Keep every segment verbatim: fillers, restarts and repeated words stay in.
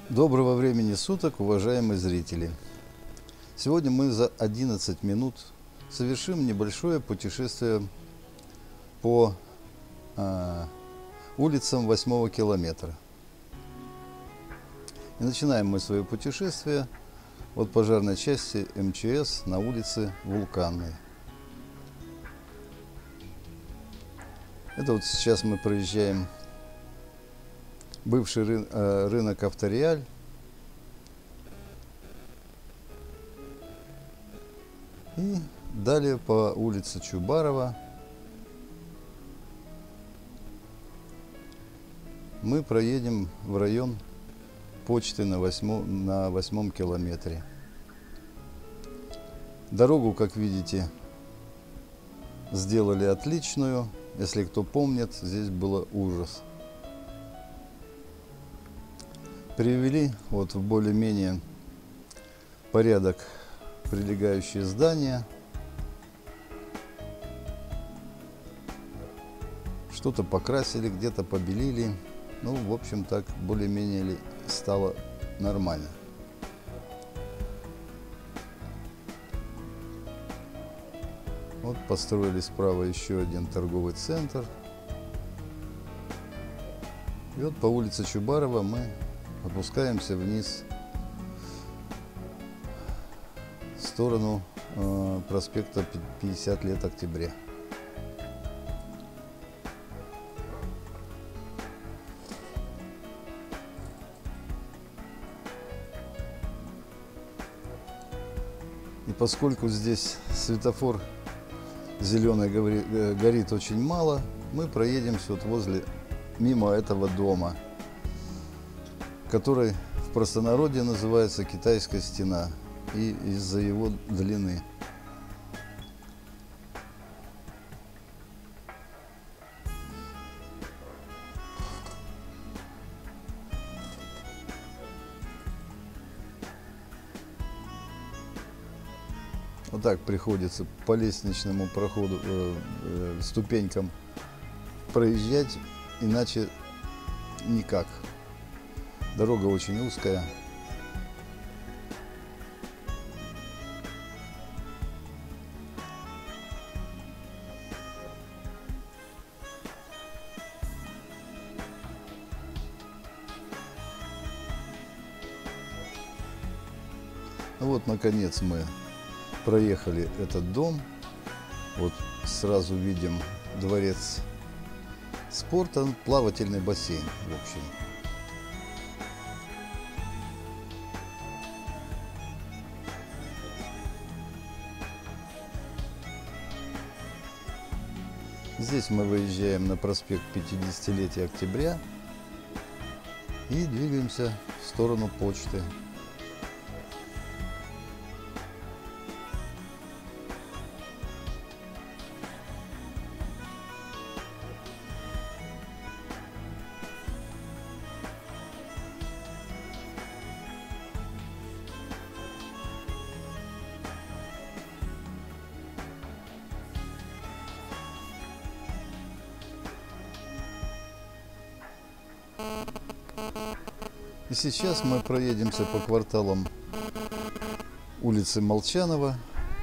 Доброго времени суток, уважаемые зрители! Сегодня мы за одиннадцать минут совершим небольшое путешествие по э, улицам восьмого километра. И начинаем мы свое путешествие от пожарной части эм че эс на улице Вулканной. Это вот сейчас мы проезжаем бывший ры, э, рынок Авториаль. И далее по улице Чубарова мы проедем в район почты на восьмом, на восьмом километре. Дорогу, как видите, сделали отличную. Если кто помнит, здесь было ужас. Привели вот в более-менее порядок прилегающие здания. Что-то покрасили, где-то побелили. Ну, в общем, так более-менее стало нормально. Вот построили справа еще один торговый центр. И вот по улице Чубарова мы опускаемся вниз в сторону э, проспекта пятьдесят лет октября. И поскольку здесь светофор зеленый горит очень мало, мы проедемся вот возле, мимо этого дома, который в простонародье называется Китайская стена, и из-за его длины. Вот так приходится по лестничному проходу, э, э, ступенькам проезжать, иначе никак. Дорога очень узкая. Вот, наконец, мы проехали этот дом. Вот сразу видим дворец спорта, плавательный бассейн, в общем. Здесь мы выезжаем на проспект пятидесятилетия октября и двигаемся в сторону почты. И сейчас мы проедемся по кварталам улицы Молчанова.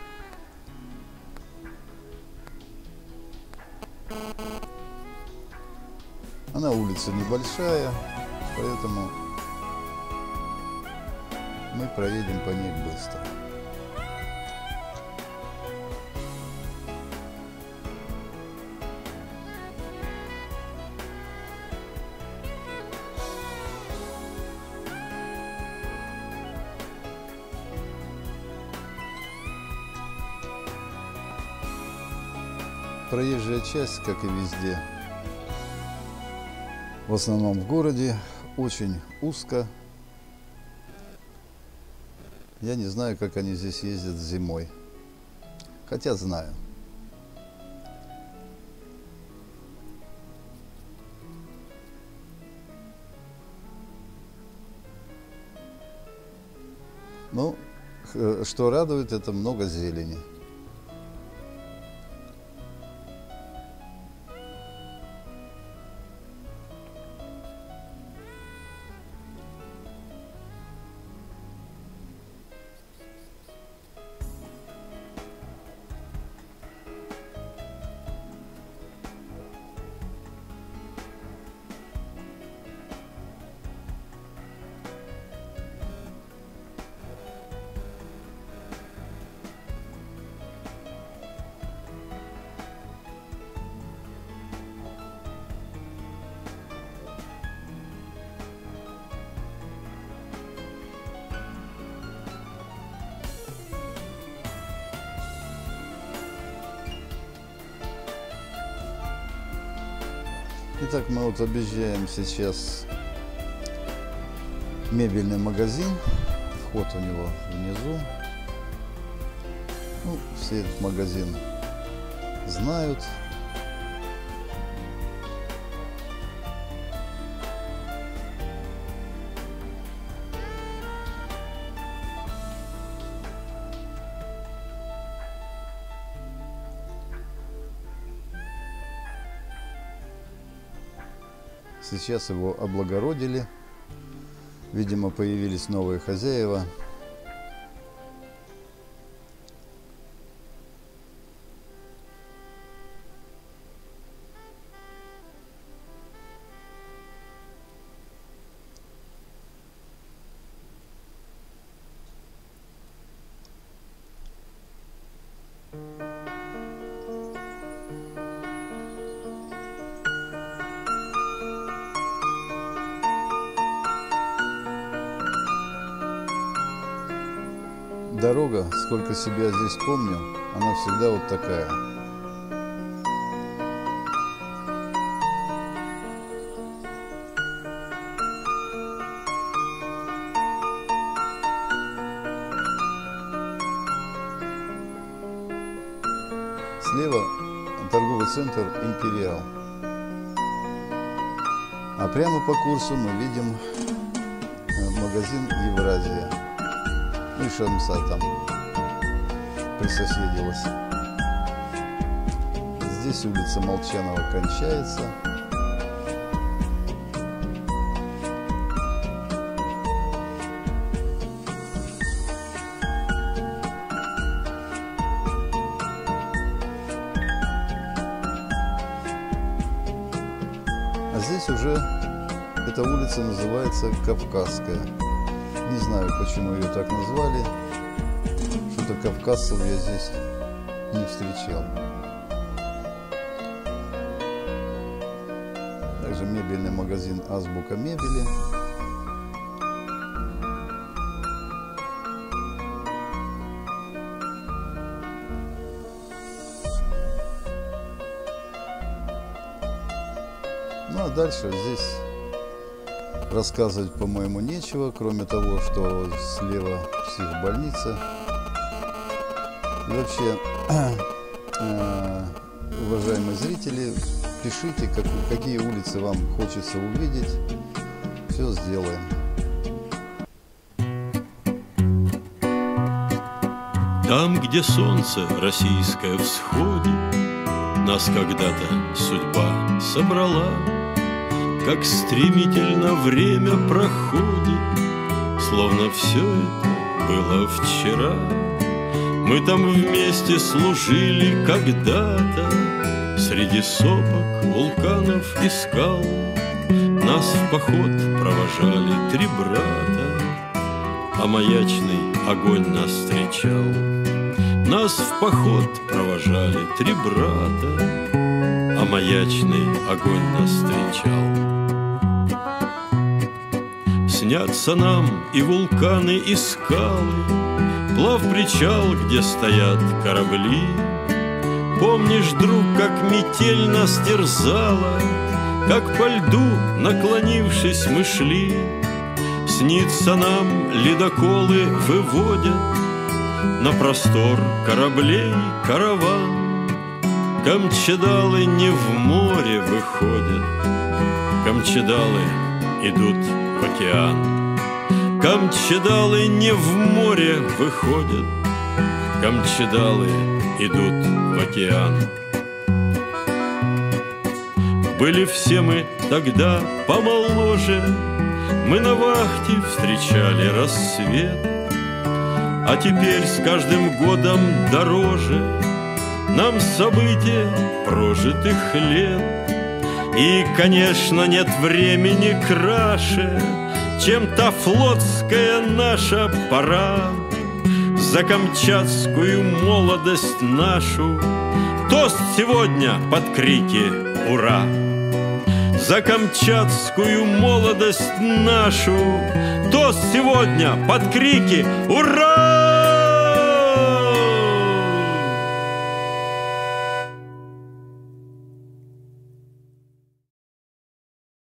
Она улица небольшая, поэтому мы проедем по ней быстро. Проезжая часть, как и везде, в основном в городе, очень узко. Я не знаю, как они здесь ездят зимой, хотя знаю. Ну, что радует, это много зелени. Итак, мы вот объезжаем сейчас мебельный магазин. Вход у него внизу. Ну, все этот магазин знают. Сейчас его облагородили. Видимо, появились новые хозяева. Дорога, сколько себя здесь помню, она всегда вот такая. Слева торговый центр «Империал». А прямо по курсу мы видим магазин «Евразия». Ну и Шамса там присоседилась. Здесь улица Молчанова кончается. А здесь уже эта улица называется Кавказская. Не знаю, почему ее так назвали. Что-то кавказцев я здесь не встречал. Также мебельный магазин «Азбука мебели». Ну а дальше здесь рассказывать, по-моему, нечего, кроме того, что слева психбольница. И вообще, э, уважаемые зрители, пишите, как, какие улицы вам хочется увидеть. Все сделаем. Там, где солнце российское всходит, нас когда-то судьба собрала. Как стремительно время проходит, словно все это было вчера. Мы там вместе служили когда-то, среди сопок, вулканов и скал. Нас в поход провожали три брата, а маячный огонь нас встречал. Нас в поход провожали три брата, а маячный огонь нас встречал. Снятся нам и вулканы, и скалы, плавпричал, где стоят корабли. Помнишь, друг, как метель нас терзала, как по льду, наклонившись, мы шли? Снится нам, ледоколы выводят на простор кораблей караван. Камчедалы не в море выходят, камчедалы идут в океан. Камчедалы не в море выходят, камчедалы идут в океан. Были все мы тогда помоложе, мы на вахте встречали рассвет. А теперь с каждым годом дороже нам события прожитых лет. И, конечно, нет времени краше, чем та флотская наша пора. За камчатскую молодость нашу тост сегодня под крики «Ура!». За камчатскую молодость нашу тост сегодня под крики «Ура!».